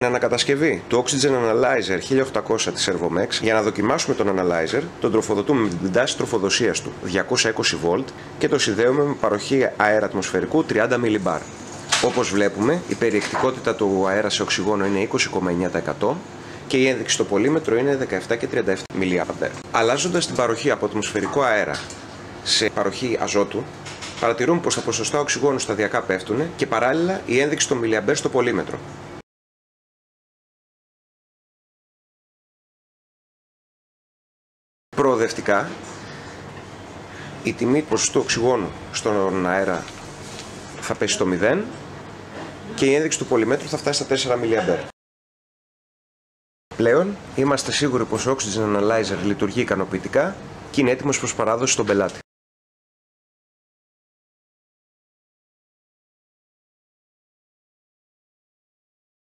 Ανακατασκευή του Oxygen Analyzer 1800 της Servomex. Για να δοκιμάσουμε τον Analyzer, τον τροφοδοτούμε με την τάση τροφοδοσίας του 220V και το συνδέουμε με παροχή αέρα ατμοσφαιρικού 30 mB. Όπως βλέπουμε, η περιεκτικότητα του αέρα σε οξυγόνο είναι 20,9% και η ένδειξη στο πολύμετρο είναι 17 και 37 mA. Αλλάζοντας την παροχή από ατμοσφαιρικό αέρα σε παροχή αζότου, παρατηρούμε πως τα ποσοστά οξυγόνου σταδιακά πέφτουν και παράλληλα η ένδειξη των mA στο πολύμετρο. Προοδευτικά, η τιμή ποσοστού οξυγόνου στον αέρα θα πέσει στο 0 και η ένδειξη του πολυμέτρου θα φτάσει στα 4 mA. Πλέον, είμαστε σίγουροι πως ο Oxygen Analyzer λειτουργεί ικανοποιητικά και είναι έτοιμος προς παράδοση στον πελάτη.